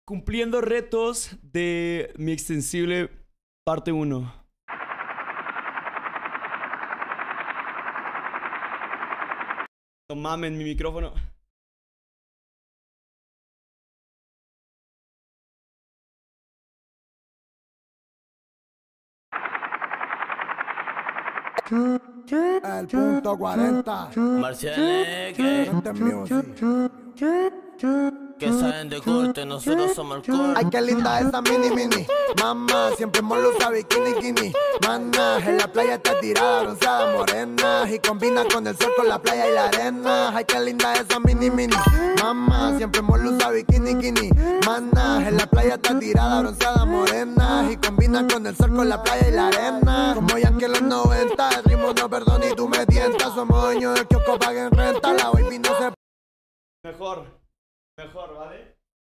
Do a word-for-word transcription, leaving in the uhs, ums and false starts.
Cumpliendo retos de mi extensible parte uno. No mamen, mi micrófono. El punto cuarenta. Marcianeque, que saben de corte, nosotros somos el corte. Ay, qué linda esa mini mini. Mamá, siempre molo usa bikini kini. Mana, en la playa está tirada, bronceada, morena. Y combina con el sol, con la playa y la arena. Ay, qué linda esa mini mini. Mamá, siempre molo usa bikini kini. Mana, en la playa está tirada, bronceada, morena. Y combina con el sol, con la playa y la arena. Como ya que en los noventa, el ritmo no perdona y tú me tientas. Somos dueños del kiosco, paguen renta. La baby no se... Mejor. Mejor, ¿vale?